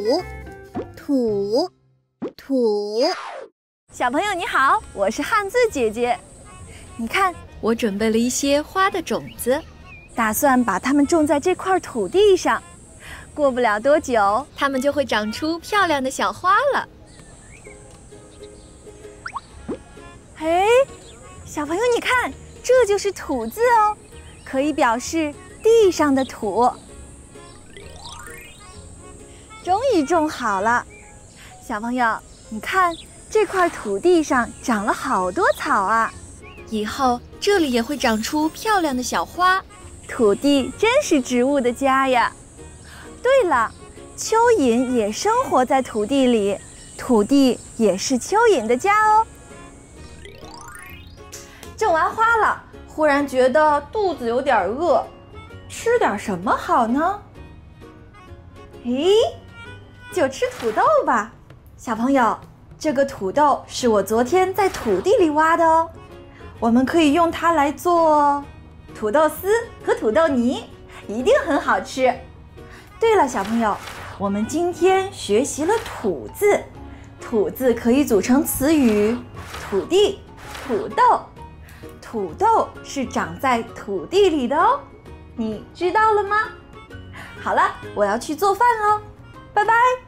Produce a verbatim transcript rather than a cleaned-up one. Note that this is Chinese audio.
土土土。 小朋友你好，我是汉字姐姐。你看， 我准备了一些花的种子， 打算把它们种在这块土地上。过不了多久， 它们就会长出漂亮的小花了。 哎，小朋友你看，这就是土字哦，可以表示地上的土。终于种好了，小朋友，你看这块土地上长了好多草啊， 以后这里也会长出漂亮的小花。 土地真是植物的家呀。对了，蚯蚓也生活在土地里，土地也是蚯蚓的家哦。种完花了，忽然觉得肚子有点饿，吃点什么好呢？诶，就吃土豆吧。小朋友，这个土豆是我昨天在土地里挖的哦，我们可以用它来做土豆丝和土豆泥，一定很好吃。对了，小朋友，我们今天学习了土字，土字可以组成词语土地、土豆。土豆是长在土地里的哦，你知道了吗？好了，我要去做饭喽，拜拜。